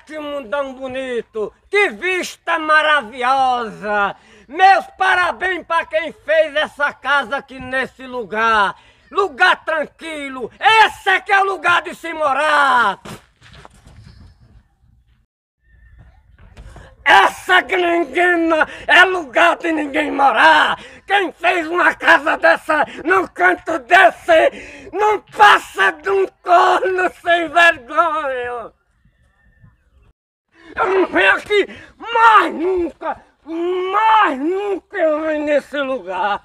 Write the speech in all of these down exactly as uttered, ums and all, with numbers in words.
que mundão bonito! Que vista maravilhosa! Meus parabéns para quem fez essa casa aqui nesse lugar! Lugar tranquilo! Esse é que é o lugar de se morar! Essa gringuina é lugar de ninguém morar! Quem fez uma casa dessa, num canto desse, não passa de um corno sem vergonha! Eu não venho aqui mais nunca, mais nunca eu venho nesse lugar!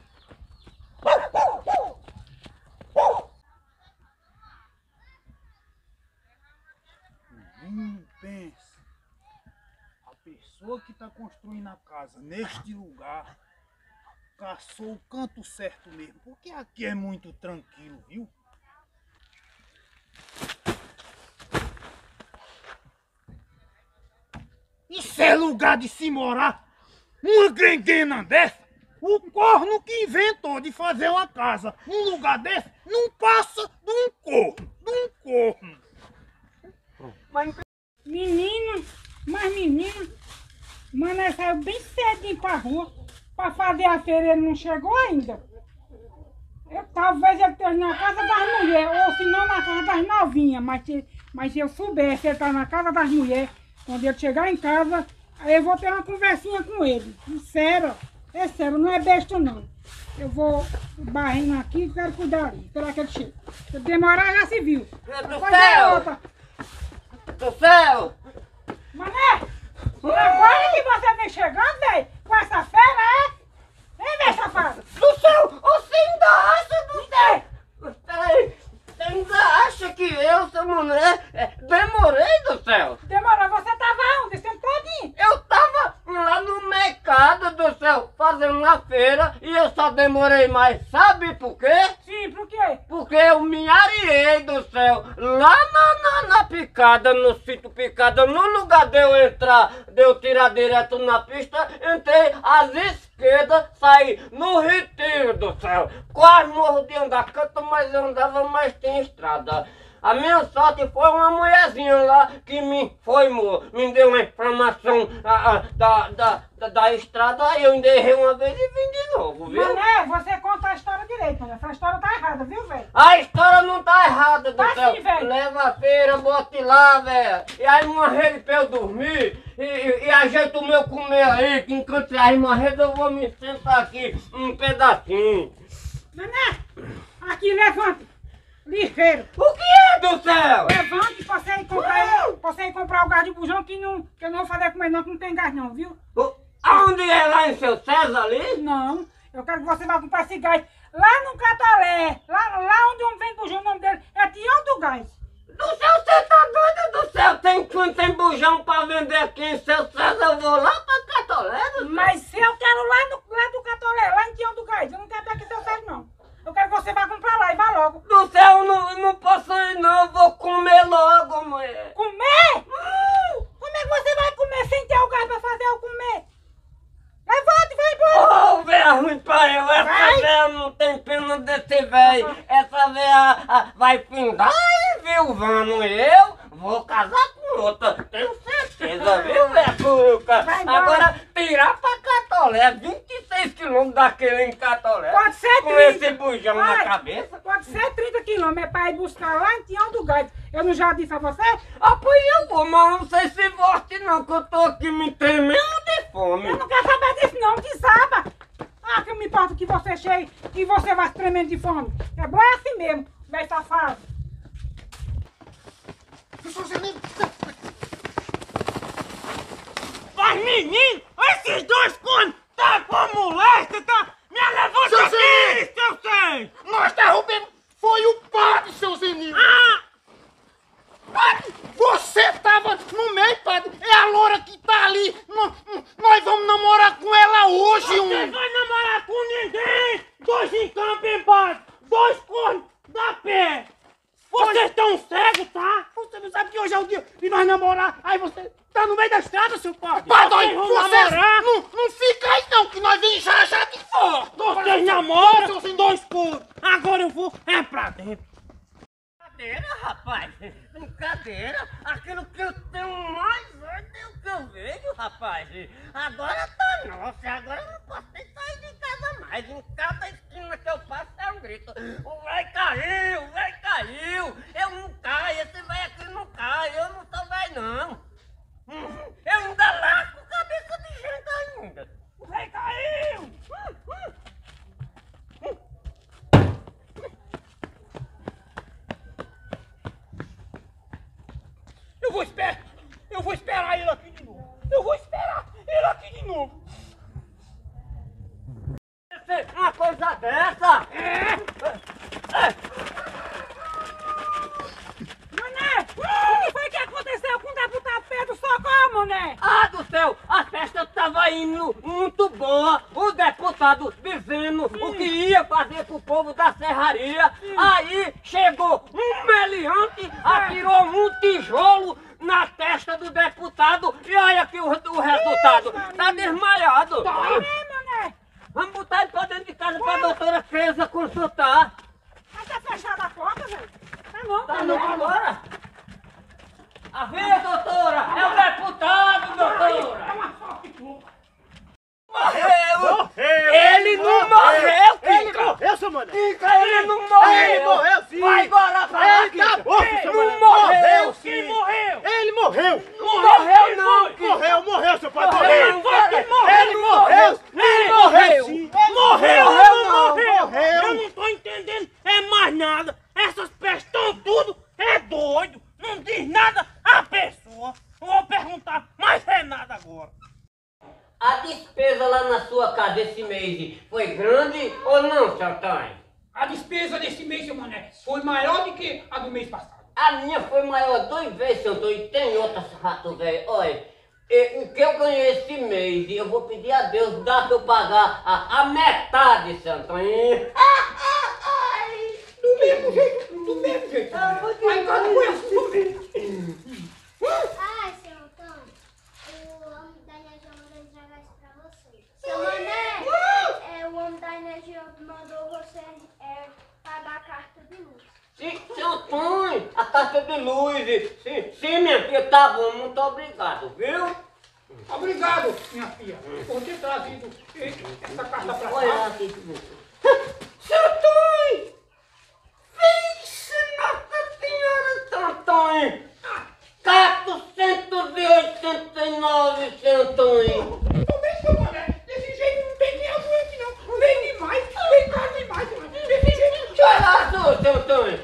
Hum, pensa. A pessoa que está construindo a casa neste lugar caçou o canto certo mesmo, porque aqui é muito tranquilo, viu? Isso é lugar de se morar? Uma grenguena dessa? O corno que inventou de fazer uma casa num lugar desse não passa de um corno, de um corno. Mas... Menino, mas menino, Mané saiu bem cedinho pra rua pra fazer a feira, ele não chegou ainda. Eu, talvez ele esteja na casa das mulheres, ou se não na casa das novinhas, mas se, mas se eu soubesse ele tá na casa das mulheres, quando ele chegar em casa, aí eu vou ter uma conversinha com ele. Sério, é sério, não é besta não. Eu vou barrendo aqui e quero cuidar ali, esperar que ele chegue. Se demorar já se viu. Do céu! Do céu! Mané! Agora que você vem chegando, velho, com essa fera, é? Vem, velho, safado! Do céu! Você ainda acha do céu? Peraí, você ainda acha que eu, seu mulher, é, demorei do céu? Demorou, você tava onde? Esse tempo todinho? Eu tava lá no mercado do céu, fazendo uma feira, e eu só demorei mais, sabe por quê? Sim, por quê? Porque eu me areei do céu, lá na, na, na picada, no sítio picada, no lugar de eu entrar, de eu tirar direto na pista, entrei às esquerdas, saí no retiro do céu, quase morro de andar canto, mas eu andava, mas tem estrada. A minha sorte foi uma mulherzinha lá que me informou, me deu uma informação a, a, da, da, da, da estrada, aí eu ainda errei uma vez e vim de novo, viu? Mané, você conta a história direito, né? Essa história tá errada, viu, velho? A história não tá errada, do Tá céu. sim, velho. Leva a feira, bote lá, velho. E aí uma rede pra eu dormir. E, e, e ajeita o meu comer aí, que enquanto aí uma rede eu vou me sentar aqui um pedacinho. Mané, aqui, levanta. Ligeiro. O que é, do céu? Levante pra você ir comprar, pra você ir comprar o gás de bujão que, não, que eu não vou fazer comer não, que não tem gás não, viu? O, aonde é lá em seu César ali? Não, eu quero que você vá comprar esse gás lá no Catolé, lá, lá onde o homem vem bujão, o nome dele é Tião do Gás. Do céu, você tá doido do céu? Tem, tem bujão pra vender aqui em seu César, eu vou lá pra Catolé, do céu. Mas se eu quero lá, no, lá do Catolé, lá em Tião do Gás, eu não quero aqui em seu César não. Eu quero que você vá comprar lá e vá logo. Do céu, eu não, eu não posso ir não, eu vou comer logo, mulher. Comer? Hum, como é que você vai comer sem ter o gás pra fazer eu comer? Levante, vai embora. Ô, oh, véia ruim pra eu, essa Vai. véia não tem pena desse véio. Essa véia ah, vai findar e viuvando. Eu vou casar com outra, tenho certeza, viu, véia curuca? Vai embora. Agora, tirar pra Catolé, vinte e seis quilômetros daquele em Catolé. Pode ser com trinta. esse bujão Vai. na cabeça. Pode ser trinta quilômetros, é pra ir buscar lá em Tião do Gás. Eu não já disse a você? Ah, pois eu vou, mas não sei se volte não, que eu tô aqui me tremendo de fome. Eu não quero saber disso não, que saiba. Ah, que eu me importo que você chegue e você vai se tremendo de fome. É bom é assim mesmo, velho safado. Mas menino, esses dois cornos tá com molesta, tá? Me levanta aqui, seu Zé! Nós derrubamos, foi o padre, seu Zenil! Ah! Padre, você tava no meio, padre, é a loura que tá ali, Nó- nós vamos namorar com ela hoje, Você um! vai namorar com ninguém! Dois encampos, padre! Dois cornos da pé! Vocês estão cegos, tá? Você não sabe que hoje é o dia de nós namorar, aí você tá no meio da estrada, seu padre! Vocês vão você namorar? não, não fica aí não, que nós vem já já aqui fora! Vocês namoram, dois cornos! Agora eu vou é pra dentro! brincadeira, rapaz. Brincadeira. Aquilo que eu tenho mais hoje é o que eu vejo, rapaz. Agora tá nossa, agora eu não posso nem sair de casa mais. Em cada esquina que eu passo é um grito. O velho caiu, o velho caiu. Eu não caio, esse velho aqui não cai. Eu não sou velho, não. Hum, Eu ainda lasco cabeça de gente ainda. O velho caiu! Hum, hum. Eu vou esperar, eu vou esperar ele aqui de novo. Eu vou esperar ele aqui de novo. Uma coisa dessa! Mané, o que foi que aconteceu com o deputado Pedro Socorro, Mané? Ah, do céu! A festa tava indo muito boa. O deputado dizendo o que ia fazer pro povo da serraria. Aí chegou um meliante, atirou um tijolo na testa do deputado. E olha aqui o, o resultado. Tá desmaiado. É, Mané. Vamos botar ele pra dentro de casa pra doutora Creza consultar. Mas tá fechada a porta, velho? Tá não, Tá tá não não. agora? A ver, doutora! É o deputado, doutora! É uma sorte tua. Morreu! Morreu! Ele não morreu, Ele Kika! morreu, seu mané! Kika, ele não morreu! Ele morreu sim! Vai agora pra lá, Ele Kika! tá morto, seu Não mané! morreu, sim! sim! morreu! Ele morreu! Não morreu não, Kika! Morreu, morreu, seu pai! Morreu, Morreu! morreu, Ele morreu! Ele morreu! sim. Morreu, Morreu! não, Morreu! Eu não tô entendendo é mais nada. Essas pessoas estão tudo é doido. Não diz nada a pessoa. Eu vou perguntar mais é nada agora. A despesa lá na sua casa esse mês foi grande ou não, seu Antônio? A despesa desse mês, seu mané, foi maior do que a do mês passado. A minha foi maior duas vezes, seu Antônio, e tem outra, rato velho. Olha, e- o que eu ganhei esse mês, eu vou pedir a Deus, dá pra eu pagar a, a metade, seu Antônio. Do mesmo jeito, do mesmo jeito. Ah, vou te- Aí cada coisa do mesmo. Ai, seu Antônio, o homem da energia mandou entregar isso pra você. Seu Mané, é, o homem da energia mandou você é, pagar a carta de luz. Sim, seu Antônio, a carta de luz. Sim, sim, minha filha, tá bom, muito obrigado, viu? Obrigado, minha filha, por ter trazido essa carta pra Olha lá cá. aqui. Seu Antônio! Vixe, Nossa Senhora, seu Antônio! quatrocentos e oitenta e nove, seu Antônio! Também, seu mané, desse jeito não tem nem aguente não. Vem demais, vem quase demais, seu mané. Desse jeito. Olha lá, seu Antônio!